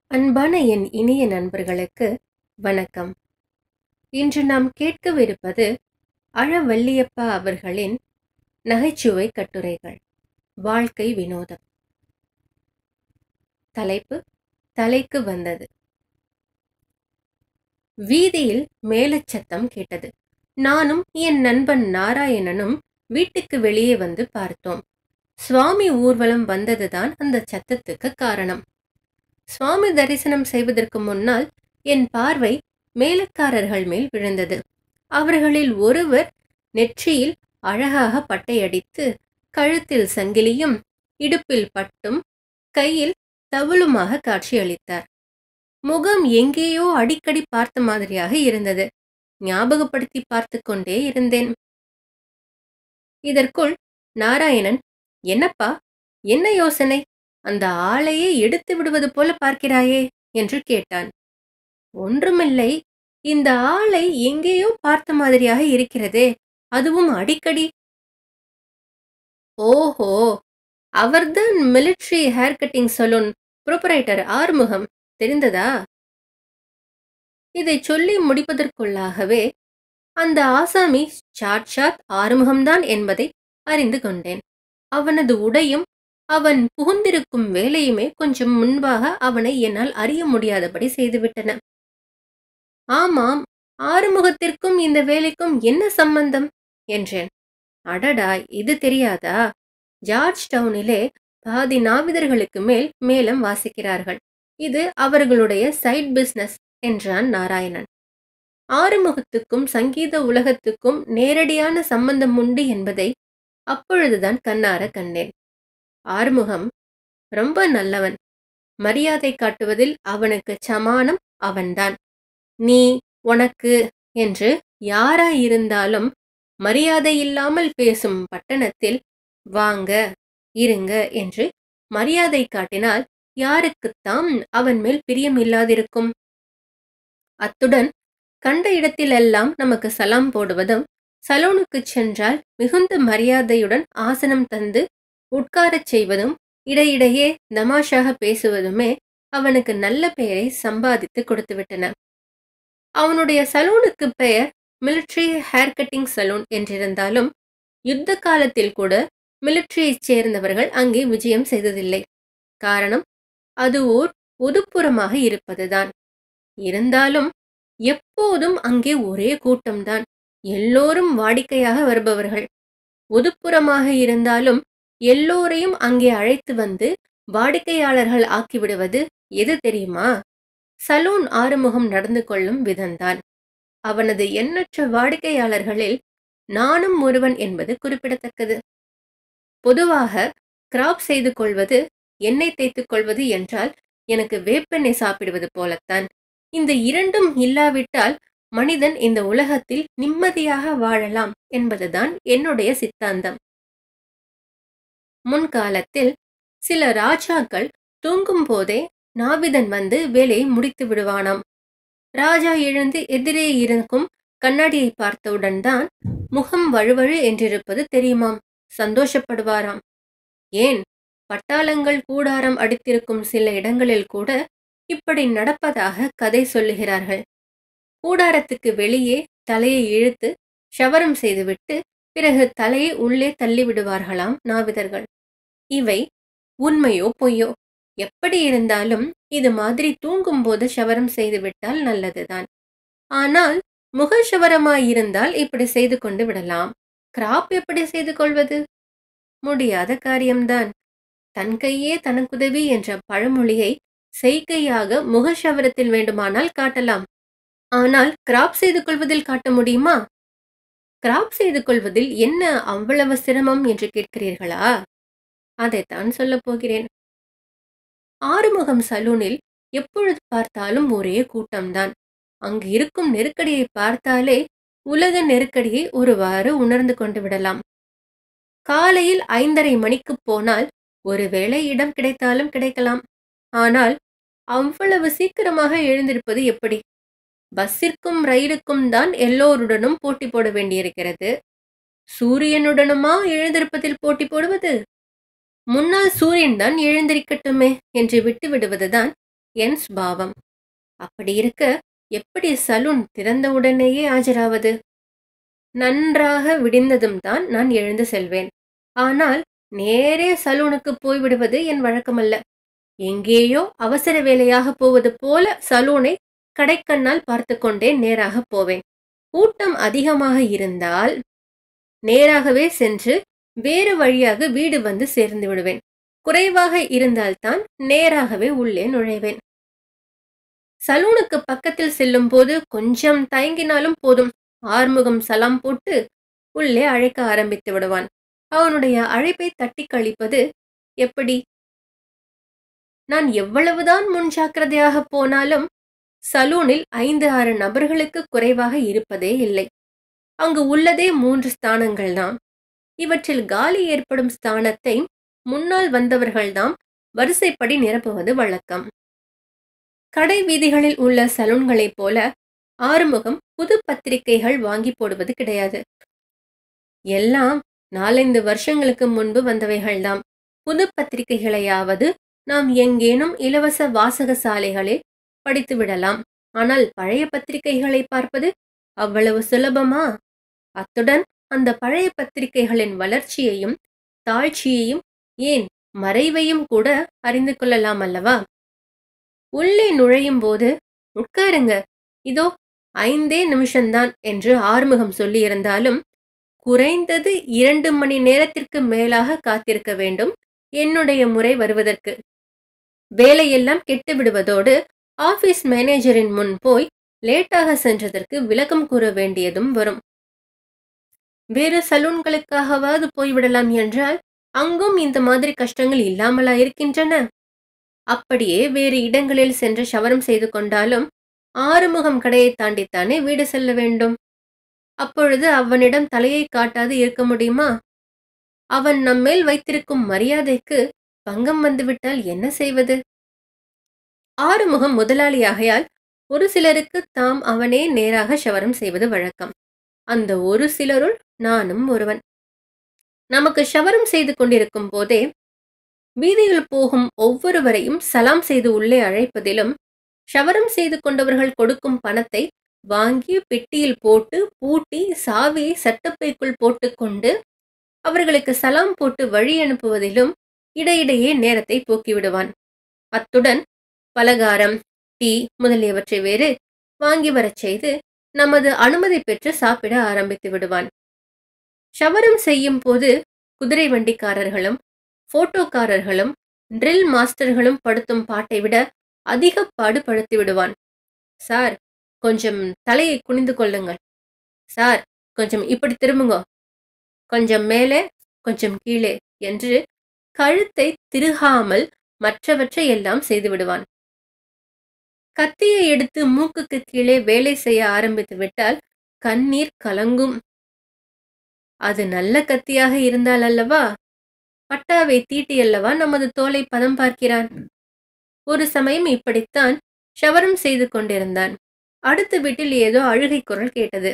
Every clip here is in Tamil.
அன்பான என் இனிய நண்பர்களுக்கு வணக்கம். இன்று நாம் கேட்கவிருப்பது அழவல்லியப்பா அவர்களின் நகைச்சுவை கட்டுரைகள். வாழ்க்கை வினோதம். தலைப்பு தலைக்கு வந்தது. வீதியில் மேலச்சத்தம் கேட்டது. நானும் என் நண்பன் நாராயணனும் வீட்டுக்கு வெளியே வந்து பார்த்தோம். சுவாமி ஊர்வலம் வந்ததுதான் அந்த சத்தத்துக்கு காரணம். சுவாமி தரிசனம் செய்வதற்கு முன்னால் என் பார்வை மேலக்காரர்கள் மேல் விழுந்தது. அவர்களில் ஒருவர் நெற்றியில் அழகாக பட்டையடித்து கழுத்தில் சங்கிலியும் இடுப்பில் பட்டும் கையில் தவுளுமாக காட்சியளித்தார். முகம் எங்கேயோ அடிக்கடி பார்த்த மாதிரியாக இருந்தது. ஞாபகப்படுத்தி பார்த்து கொண்டே இருந்தேன். இதற்குள் நாராயணன், என்னப்பா, என்ன யோசனை? அந்த ஆளையே எடுத்து விடுவது போல பார்க்கிறாயே என்று கேட்டான். ஒன்றுமில்லை, இந்த ஆளை எங்கேயோ பார்த்த மாதிரியாக இருக்கிறதே, அதுவும் அடிக்கடி. ஓஹோ, அவர்தான் military hair cutting saloon proprietor Arumugam, தெரிந்ததா? இதை சொல்லி முடிப்பதற்குள்ளாகவே அந்த ஆசாமி சாட்சாத் ஆறுமுகம்தான் என்பதை அறிந்து கொண்டேன். அவனது உடையும் அவன் புகுந்திருக்கும் வேலையுமே கொஞ்சம் முன்பாக அவனை என்னால் அறிய முடியாதபடி செய்துவிட்டன. ஆமாம், ஆறுமுகத்திற்கும் இந்த வேலைக்கும் என்ன சம்பந்தம் என்றேன். அடடா, இது தெரியாதா? ஜார்ஜ் டவுனிலே பாதி நாவிதர்களுக்கு மேல் மேளம் வாசிக்கிறார்கள். இது அவர்களுடைய சைட் பிசினஸ் என்றான் நாராயணன். ஆறுமுகத்துக்கும் சங்கீத உலகத்துக்கும் நேரடியான சம்பந்தம் உண்டு என்பதை அப்பொழுதுதான் கண்ணார கண்டேன். ஆறுமுகம் ரொம்ப நல்லவன். மரியாதை காட்டுவதில் அவனுக்கு சமானம் அவன்தான். நீ, உனக்கு என்று யாராயிருந்தாலும் மரியாதை இல்லாமல் பேசும் பட்டணத்தில் வாங்க, இருங்க என்று மரியாதை காட்டினால் யாருக்குத்தான் அவன் மேல் பிரியம் இல்லாதிருக்கும்? அத்துடன் கண்ட இடத்திலெல்லாம் நமக்கு சலாம் போடுவதும், சலூனுக்கு சென்றால் மிகுந்த மரியாதையுடன் ஆசனம் தந்து உட்காரச் செய்வதும், இடையிடையே தமாஷாக பேசுவதுமே அவனுக்கு நல்ல பெயரை சம்பாதித்து கொடுத்துவிட்டன. அவனுடைய சலூனுக்கு பெயர் மிலிட்டரி ஹேர் கட்டிங் சலூன் என்றிருந்தாலும் யுத்த காலத்தில் கூட மிலிட்டரியைச் சேர்ந்தவர்கள் அங்கே விஜயம் செய்ததில்லை. காரணம், அது ஓர் ஒதுப்புறமாக இருப்பதுதான். இருந்தாலும் எப்போதும் அங்கே ஒரே கூட்டம்தான். எல்லோரும் வாடிக்கையாக வருபவர்கள். ஒதுப்புறமாக இருந்தாலும் எல்லோரையும் அங்கே அழைத்து வந்து வாடிக்கையாளர்கள் ஆக்கிவிடுவது எது தெரியுமா? சலூன் ஆறுமுகம் நடந்து கொள்ளும் விதம்தான். அவனது எண்ணற்ற வாடிக்கையாளர்களில் நானும் ஒருவன் என்பது குறிப்பிடத்தக்கது. பொதுவாக கிராப் செய்து கொள்வது, எண்ணெய் தேய்த்துக் கொள்வது என்றால் எனக்கு வேப்பெண்ணெய் சாப்பிடுவது போலத்தான். இந்த இரண்டும் இல்லாவிட்டால் மனிதன் இந்த உலகத்தில் நிம்மதியாக வாழலாம் என்பதுதான் என்னுடைய சித்தாந்தம். முன்காலத்தில் சில ராஜாக்கள் தூங்கும் போதே நாவிதன் வந்து வேலையை முடித்து விடுவானாம். ராஜா எழுந்து எதிரே இருக்கும் கண்ணாடியை பார்த்தவுடன் தான் முகம் வழுவழு என்றிருப்பது தெரியுமாம். சந்தோஷப்படுவாராம். ஏன், பட்டாளங்கள் கூடாரம் அடித்திருக்கும் சில இடங்களில் கூட இப்படி நடப்பதாக கதை சொல்லுகிறார்கள். கூடாரத்துக்கு வெளியே தலையை இழுத்து ஷவரம் செய்துவிட்டு பிறகு தலையை உள்ளே தள்ளி விடுவார்களாம் நாவிதர்கள். இவை உண்மையோ பொய்யோ, எப்படி இருந்தாலும் இது மாதிரி தூங்கும்போது ஷவரம் செய்துவிட்டால் நல்லதுதான். ஆனால் முக ஷவரமாயிருந்தால் இப்படி செய்து கொண்டு விடலாம். கிராப் எப்படி செய்து கொள்வது? முடியாத காரியம்தான். தன் கையே தனக்குதவி என்ற பழமொழியை செய்கையாக முக ஷவரத்தில் வேண்டுமானால் காட்டலாம். ஆனால் கிராப் செய்து கொள்வதில் காட்ட முடியுமா? கிராப் செய்து கொள்வதில் என்ன அவ்வளவு சிரமம் என்று கேட்கிறீர்களா? அதைத்தான் சொல்லப் போகிறேன். ஆறுமுகம் சலூனில் எப்பொழுது பார்த்தாலும் ஒரே கூட்டம்தான். அங்கு இருக்கும் நெருக்கடியை பார்த்தாலே உலக நெருக்கடியை ஒருவாறு உணர்ந்து கொண்டு விடலாம். காலையில் 5:30 மணிக்கு போனால் ஒருவேளை இடம் கிடைத்தாலும் கிடைக்கலாம். ஆனால் அவ்வளவு சீக்கிரமாக எழுந்திருப்பது எப்படி? பஸ்ஸிற்கும் ரயிலுக்கும் தான் எல்லோருடனும் போட்டி போட வேண்டியிருக்கிறது. சூரியனுடனுமா எழுந்திருப்பதில் போட்டி போடுவது? முன்னால் சூரியன் தான் எழுந்திருக்கட்டுமே என்று விட்டு விடுவதுதான் என் சுபாவம். அப்படி இருக்க எப்படி சலூன் திறந்தவுடனேயே ஆஜராவது? நன்றாக விடிந்ததும் தான் நான் எழுந்து செல்வேன். ஆனால் நேரே சலூனுக்கு போய்விடுவது என் வழக்கமல்ல. எங்கேயோ அவசர வேலையாக போவது போல சலூனை கடைக்கண்ணால் பார்த்து கொண்டே நேராக போவேன். கூட்டம் அதிகமாக இருந்தால் நேராகவே சென்று வேறு வழியாக வீடு வந்து சேர்ந்து விடுவேன். குறைவாக இருந்தால்தான் நேராகவே உள்ளே நுழைவேன். சலூனுக்கு பக்கத்தில் செல்லும் போது கொஞ்சம் தயங்கினாலும் போதும், ஆறுமுகம் சலாம் போட்டு உள்ளே அழைக்க ஆரம்பித்து விடுவான். அவனுடைய அழைப்பை தட்டி கழிப்பது எப்படி? நான் எவ்வளவுதான் முன்ஜாக்கிரதையாக போனாலும் சலூனில் 5-6 நபர்களுக்கு குறைவாக இருப்பதே இல்லை. அங்கு உள்ளதே 3 ஸ்தானங்கள்தாம். இவற்றில் காலி ஏற்படும் ஸ்தானத்தை முன்னால் வந்தவர்கள்தாம் வரிசைப்படி நிரப்புவது வழக்கம். கடை வீதிகளில் உள்ள சலூன்களைப் போல ஆறுமுகம் புது பத்திரிகைகள் வாங்கி போடுவது கிடையாது. எல்லாம் 4-5 வருஷங்களுக்கு முன்பு வந்தவைகள்தாம். புது பத்திரிகைகளையாவது நாம் எங்கேனும் இலவச வாசக சாலைகளில் படித்து விடலாம். ஆனால் பழைய பத்திரிகைகளை பார்ப்பது அவ்வளவு சுலபமா? அத்துடன் அந்த பழைய பத்திரிகைகளின் வளர்ச்சியையும் தாழ்ச்சியையும், ஏன் மறைவையும் கூட அறிந்து கொள்ளலாம் அல்லவா? உள்ளே நுழையும் போது உட்காருங்க, இதோ 5 நிமிஷம்தான் என்று ஆறுமுகம் சொல்லியிருந்தாலும் குறைந்தது 2 மணி நேரத்திற்கு மேலாக காத்திருக்க வேண்டும் என்னுடைய முறை வருவதற்கு. வேலையெல்லாம் கெட்டு விடுவதோடு ஆபீஸ் மேனேஜரின் முன் போய் லேட்டாக சென்றதற்கு விளக்கம் கூற வேண்டியதும் வரும். வேறு சலூன்களுக்காகவாது போய்விடலாம் என்றால் அங்கும் இந்த மாதிரி கஷ்டங்கள் இல்லாமலா இருக்கின்றன? அப்படியே வேறு இடங்களில் சென்று ஷவரம் செய்து கொண்டாலும் ஆறுமுகம் கடையை தாண்டித்தானே வீடு செல்ல வேண்டும். அப்பொழுது அவனிடம் தலையை காட்டாது இருக்க முடியுமா? அவன் நம்மேல் வைத்திருக்கும் மரியாதைக்கு பங்கம் வந்துவிட்டால் என்ன செய்வது? ஆறுமுகம் முதலாளியாகையால் ஒரு சிலருக்கு தாம் அவனே நேராக ஷவரம் செய்வது வழக்கம். அந்த ஒரு சிலருள் நானும் ஒருவன். நமக்கு ஷவரம் செய்து கொண்டிருக்கும் போதே வீதியில் போகும் ஒவ்வொருவரையும் சலாம் செய்து உள்ளே அழைப்பதிலும், ஷவரம் செய்து கொண்டவர்கள் கொடுக்கும் பணத்தை வாங்கி பெட்டியில் போட்டு பூட்டி சாவியை சட்டப்பைக்குள் போட்டுக்கொண்டு அவர்களுக்கு சலாம் போட்டு வழி அனுப்புவதிலும் இடையிடையே நேரத்தை போக்கிவிடுவான். அத்துடன் பலகாரம், டீ முதலியவற்றை வேறு வாங்கி வரச் செய்து நமது அனுமதி பெற்று சாப்பிட ஆரம்பித்து விடுவான். ஷவரம் செய்யும் போது குதிரை வண்டிக்காரர்களும் போட்டோக்காரர்களும் ட்ரில் மாஸ்டர்களும் படுத்தும் பாட்டை விட அதிக பாடு படுத்தி விடுவான். சார், கொஞ்சம் தலையை குனிந்து கொள்ளுங்கள். சார், கொஞ்சம் இப்படி திரும்புங்க. கொஞ்சம் மேலே, கொஞ்சம் கீழே என்று கழுத்தை திருகாமல் மற்றவற்றை எல்லாம் செய்து விடுவான். கத்தியை எடுத்து மூக்குக்கு கீழே வேலை செய்ய ஆரம்பித்து விட்டால் கண்ணீர் கலங்கும். அது நல்ல கத்தியாக இருந்தால் அல்லவா? பட்டாவை தீட்டியல்லவா நமது தோலை பதம் பார்க்கிறான். ஒரு சமயம் இப்படித்தான் ஷவரம் செய்து கொண்டிருந்தான். அடுத்த வீட்டில் ஏதோ அழுகை குரல் கேட்டது.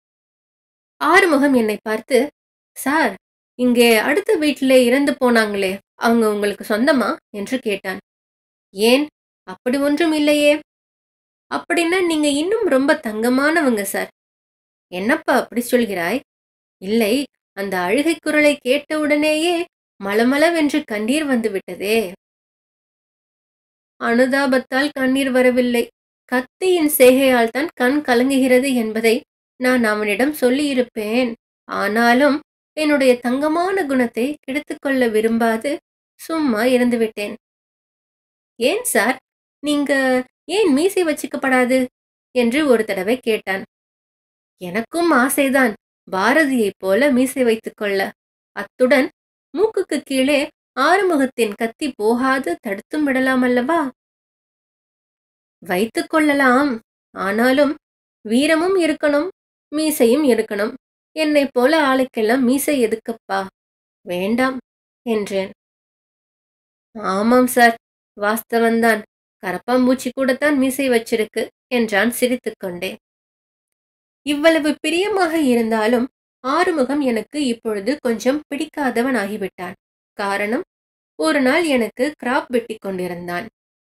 ஆறுமுகம் என்னை பார்த்து, சார், இங்கே அடுத்த வீட்டிலே இறந்து போனாங்களே, அவங்க உங்களுக்கு சொந்தமா என்று கேட்டான். ஏன், அப்படி ஒன்றும் இல்லையே. அப்படின்னா நீங்க இன்னும் ரொம்ப தங்கமானவங்க சார். என்னப்பா அப்படி சொல்கிறாய்? இல்லை, அந்த அழுகை குரலை கேட்டவுடனேயே மளமளவென்று கண்ணீர் வந்து விட்டதே. அனுதாபத்தால் கண்ணீர் வரவில்லை, கத்தியின் செய்கையால் தான் கண் கலங்குகிறது என்பதை நான் அவனிடம் சொல்லியிருப்பேன். ஆனாலும் என்னுடைய தங்கமான குணத்தை கெடுத்துக்கொள்ள விரும்பாது சும்மா இருந்துவிட்டேன். ஏன் சார், நீங்க ஏன் மீசை வச்சுக்கப்படாது என்று ஒரு தடவை கேட்டான். எனக்கும் ஆசைதான் பாரதியைப் போல மீசை வைத்துக் கொள்ள. அத்துடன் மூக்குக்கு கீழே ஆறுமுகத்தின் கத்தி போகாது தடுத்தும் விடலாம் அல்லவா? வைத்துக் கொள்ளலாம். ஆனாலும் வீரமும் இருக்கணும், மீசையும் இருக்கணும். என்னை போல ஆளுக்கெல்லாம் மீசை எதுக்கப்பா, வேண்டாம் என்றேன். ஆமாம் சார், வாஸ்தவன்தான். கரப்பாம்பூச்சி கூடத்தான் மீசை வச்சிருக்கு என்றான் சிரித்துக்கொண்டே. இவ்வளவு பிரியமாக இருந்தாலும் ஆறுமுகம் எனக்கு இப்பொழுது கொஞ்சம் பிடிக்காதவன் ஆகிவிட்டான். காரணம், ஒரு நாள் எனக்கு கிராப் வெட்டி கொண்டிருந்தான்.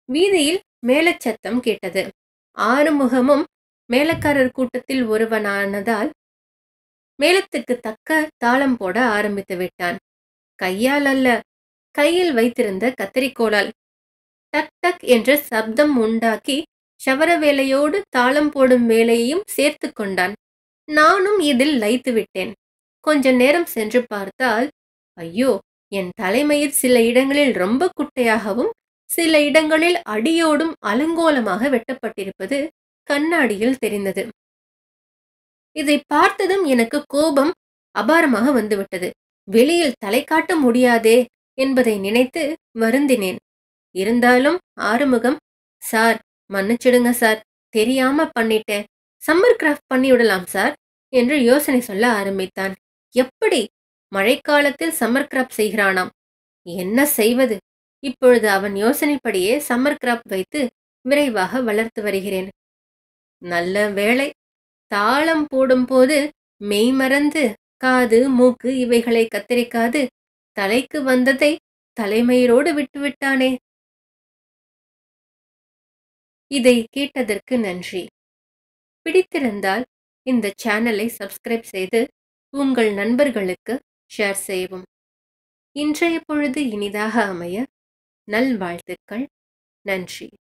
வீதியில் மேளச்சத்தம் கேட்டது. ஆறுமுகமும் மேளக்காரர் கூட்டத்தில் ஒருவனானதால் மேளத்துக்கு தக்க தாளம் போட ஆரம்பித்து விட்டான். கையால் அல்ல, கையில் வைத்திருந்த கத்தரிக்கோலால் டக் டக் என்ற சப்தம் உண்டாக்கி சவர வேலையோடு தாளம் போடும் வேலையையும் சேர்த்து கொண்டான். நானும் இதில் லயித்து விட்டேன். கொஞ்ச நேரம் சென்று பார்த்தால், ஐயோ, என் தலைமயிர் சில இடங்களில் ரொம்ப குட்டையாகவும் சில இடங்களில் அடியோடும் அலங்கோலமாக வெட்டப்பட்டிருப்பது கண்ணாடியில் தெரிந்தது. இதை பார்த்ததும் எனக்கு கோபம் அபாரமாக வந்துவிட்டது. வெளியில் தலை காட்ட முடியாதே என்பதை நினைத்து வருந்தினேன். இருந்தாலும் ஆறுமுகம், சார் மன்னிச்சிடுங்க சார், தெரியாம பண்ணிட்டேன், சம்மர் கிராஃப்ட் பண்ணிவிடலாம் சார் என்று யோசனை சொல்ல ஆரம்பித்தான். எப்படி? மழைக்காலத்தில் சம்மர் கிராஃப்ட் செய்கிறானாம். என்ன செய்வது? இப்பொழுது அவன் யோசனைப்படியே சம்மர் கிராஃப்ட் வைத்து விரைவாக வளர்த்து வருகிறேன். நல்ல வேளை, தாளம் போடும்போது மெய்மறந்து காது மூக்கு இவைகளை கத்தரிக்காது தலைக்கு வந்ததை தலைமயிரோடு விட்டுவிட்டானே. இதை கேட்டதற்கு நன்றி. பிடித்திருந்தால் இந்த சேனலை சப்ஸ்கிரைப் செய்து உங்கள் நண்பர்களுக்கு ஷேர் செய்யவும். இன்றைய பொழுது இனிதாக அமைய நல்வாழ்த்துக்கள். நன்றி.